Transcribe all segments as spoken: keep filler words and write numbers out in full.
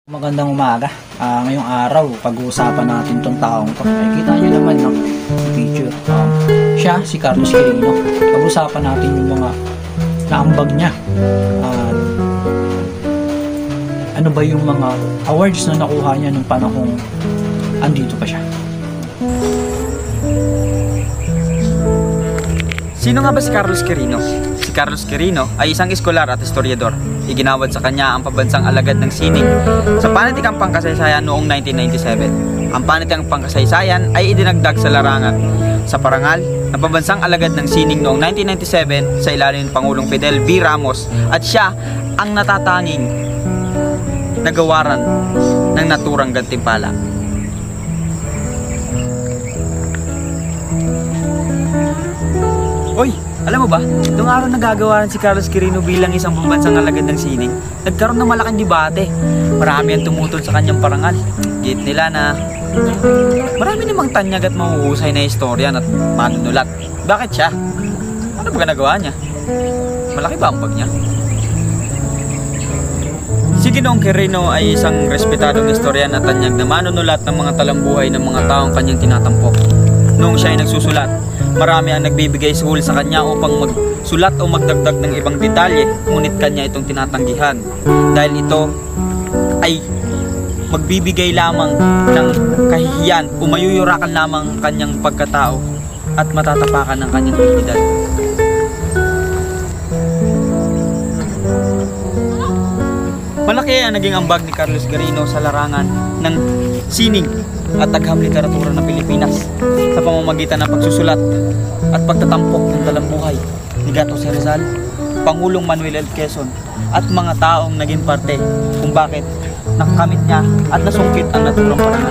Magandang umaga. Ah, ngayong araw, pag-uusapan natin tong taong to. Ay, kita nyo naman, no? Picture. Um, siya, si Carlos Quirino. Pag-uusapan natin yung mga naambag niya. At ano ba yung mga awards na nakuha niya nung panahong andito pa siya. Sino nga ba si Carlos Quirino? Si Carlos Quirino ay isang eskolar at historiador. Iginawad sa kanya ang pabansang alagad ng sining sa panitikang pangkasaysayan noong nineteen ninety-seven. Ang panitikang pangkasaysayan ay idinagdag sa larangan sa parangal ng pabansang alagad ng sining noong nineteen ninety-seven sa ilalim ng Pangulong Fidel V. Ramos, at siya ang natatanging nagawaran ng naturang gantimpala. Oy! Alam mo ba, noong araw nagagawaran si Carlos Quirino bilang isang pambansang alagad ng sining, nagkaroon ng malaking debate. Marami ang tumutol sa kanyang parangal. Git nila na marami namang tanyag at mahuhusay na istorya at manunulat. Bakit siya? Ano ba nagawa niya? Malaki ba ang bag niya? Si Ginoong Quirino ay isang respetadong istoryan at tanyag na manunulat ng mga talambuhay ng mga taong kanyang tinatampok. Noong siya ay nagsusulat, marami ang nagbibigay suhol sa kanya upang magsulat o magdagdag ng ibang detalye, ngunit kanya itong tinatanggihan dahil ito ay magbibigay lamang ng kahihiyan o mayuyurakan lamang kanyang pagkatao at matatapakan ng kanyang dignidad. Malaki ang naging ambag ni Carlos Quirino sa larangan ng sining at agham literatura ng Pilipinas sa pamamagitan ng pagsusulat at pagtatampok ng talambuhay ni Gato C. Rizal, Pangulong Manuel L. Quezon at mga taong naging parte kung bakit nakakamit niya at nasungkit ang naturang parangal.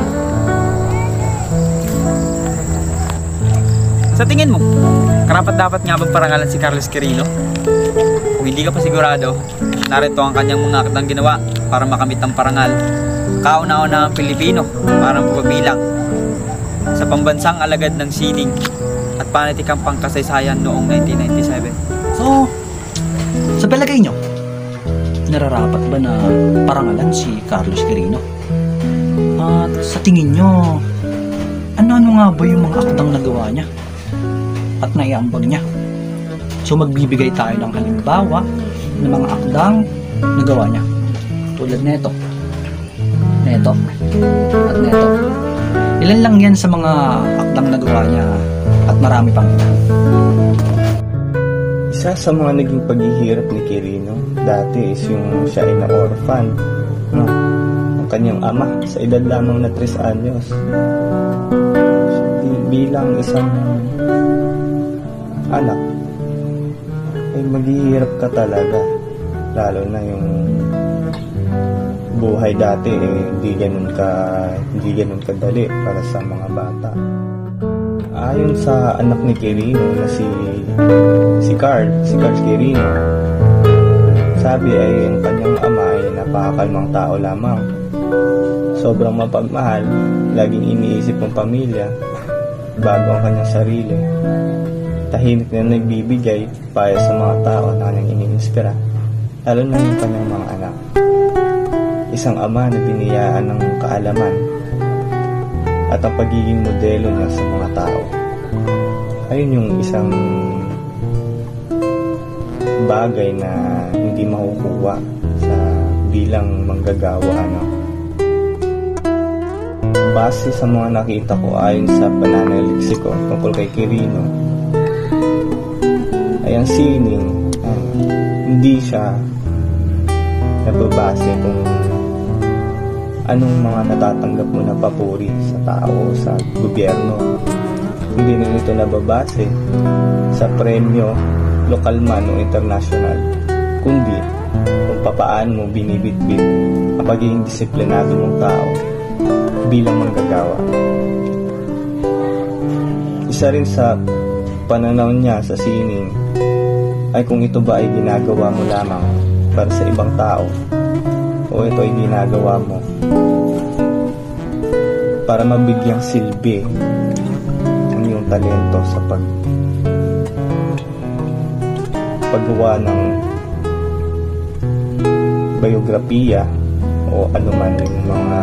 Sa tingin mo, karapat-dapat nga bang parangalan si Carlos Quirino? Kung hindi ka pa sigurado, narito ang kanyang mga akdang ginawa para makamit ang parangal. Kauna-una ang Pilipino para magpabilang sa pambansang alagad ng sining at panitikang pangkasaysayan noong nineteen ninety-seven. So, sa palagay nyo, nararapat ba na parangalan si Carlos Quirino? At sa tingin nyo, ano-ano nga ba yung mga akdang nagawa niya at naiambag niya? So magbibigay tayo ng halimbawa ng mga akdang nagawa niya. Tulad neto, neto, at neto. Ilan lang yan sa mga akdang nagawa niya at marami pang iba. Isa sa mga naging paghihirap ni Quirino dati is yung siya ay na-orphan, no? Ang kanyang ama sa edad lamang na tres anyos. Bilang isang anak ay maghihirap ka talaga, lalo na yung buhay dati eh, hindi ganun ka hindi ganun kadali para sa mga bata. Ayon sa anak ni Quirino na si si Carl, si Carl Quirino, sabi ay ang kanyang ama ay napakakalmang tao lamang. Sobrang mapagmahal, laging iniisip ang pamilya bago ang kanyang sarili. Tahimik na nagbibigay para sa mga tao na kanyang iniinspira, lalo na yung kanyang mga anak. Isang ama na biniyaan ng kaalaman at ang pagiging modelo niya sa mga tao. Ayun yung isang bagay na hindi makukuha sa bilang manggagawa, ano? Base sa mga nakita ko ayon sa pananaliksik ko tungkol kay Quirino, ay ang sining uh, hindi siya nababase kung anong mga natatanggap mo na papuri sa tao, sa gobyerno. Hindi na ito nababase sa premyo, lokal man o international, kundi kung papaano mo binibitbit ang pagiging disiplinado mong tao bilang manggagawa. Isa rin sa pananaw niya sa sining ay kung ito ba ay ginagawa mo lamang para sa ibang tao o ito ay ginagawa mo para mabigyang silbi ang iyong talento sa pag paggawa ng biografiya o o ano man yung mga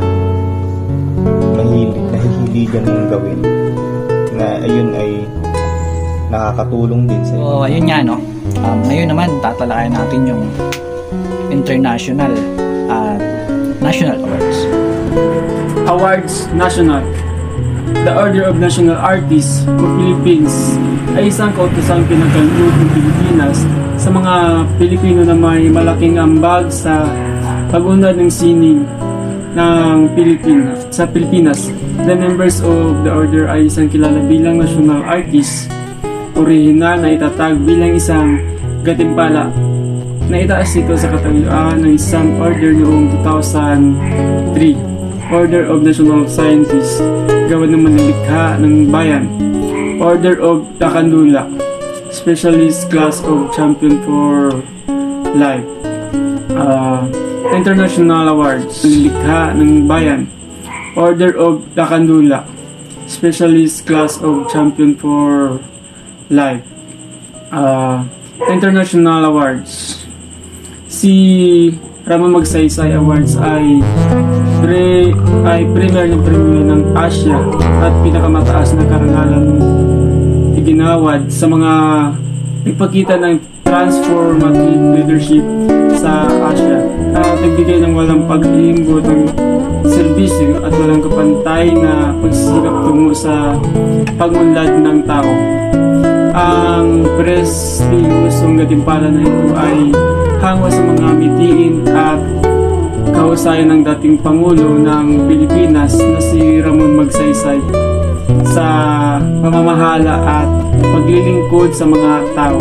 mahilig, nahihiligan mong gawin na ayun ay nakakatulong din sa iyo. So, ayun nga, no? Um, ngayon naman, tatalakayan natin yung international at national awards. Awards National. The Order of National Artists of Philippines ay isang kautosang pinagkaloob ng Pilipinas sa mga Pilipino na may malaking ambag sa pag-unlad ng sining ng Pilipinas sa Pilipinas. The members of the order ay isang kilala bilang national artist, orihinal na itatag bilang isang gatimpala na itaas ito sa katayuan ng isang order noong two thousand three. Order of National Scientists, gawa ng manilikha ng bayan. Order of Takandula, Specialist Class of Champion for Life. Uh, International Awards, manilikha ng bayan. Order of Takandula, Specialist Class of Champion for Life. Uh, International Awards. Si Ramon Magsaysay Awards ay pre ay premier ng premio ng Asia at pinakamataas na karangalan iginawad sa mga nagpakita ng transformative leadership sa Asia at nagbigay ng walang pag-iimbot ng serbisyo at walang kapantay na pagsisikap tungo sa pagunlad ng tao. Ang prestihiyosong gatimpala na ito ay hango sa mga mitiin at kahusayan ng dating Pangulo ng Pilipinas na si Ramon Magsaysay sa pamamahala at paglilingkod sa mga tao.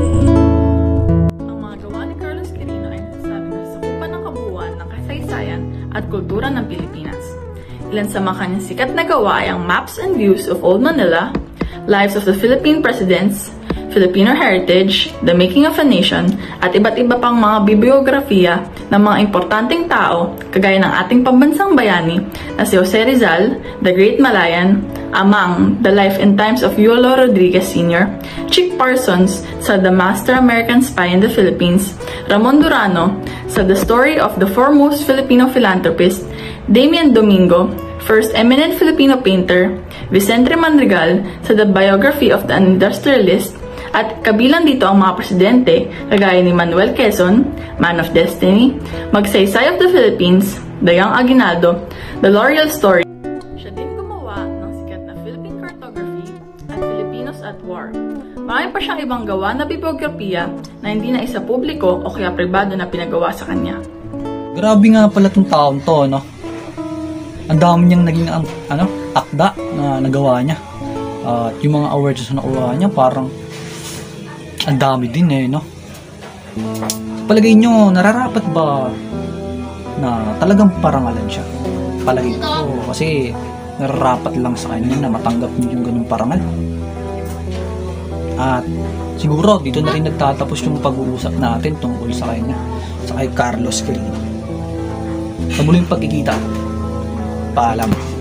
Ang mga gawa ni Carlos Quirino ay nasasabi na sakupan ng kabuuan ng kasaysayan at kultura ng Pilipinas. Ilan sa mga kanyang sikat na gawa ay ang Maps and Views of Old Manila, Lives of the Philippine Presidents, Filipino Heritage, The Making of a Nation, at iba't iba pang mga bibliografiya ng mga importanteng tao kagaya ng ating pambansang bayani na si Jose Rizal, The Great Malayan, among The Life and Times of Yolo Rodriguez Senior, Chick Parsons sa The Master American Spy in the Philippines, Ramon Durano sa The Story of the Foremost Filipino Philanthropist, Damian Domingo, First Eminent Filipino Painter, Vicente Manrigal sa The Biography of the Industrialist, at kabilang dito ang mga presidente kagaya ni Manuel Quezon, Man of Destiny, Magsaysay of the Philippines, Dayang Aguinaldo, The L'Oreal Story. Siya din gumawa ng sikat na Philippine Cartography at Filipinos at War. Marami pa siyang ibang gawa na bibliografiya na hindi na isa publiko o kaya pribado na pinagawa sa kanya. Grabe nga pala tong taon to, no? Ang dami niyang naging ang, ano, akda na nagawa niya. At uh, yung mga awards na nakuha niya, parang ang dami din eh, no? Palagay nyo, nararapat ba na talagang parangalan siya? Palagay ko, kasi nararapat lang sa kanya na matanggap niyo yung ganung parangal. At siguro, dito na rin nagtatapos yung pag-uusap natin tungkol sa kanya, sa kay Carlos Quirino. Sa muling pagkikita, paalam.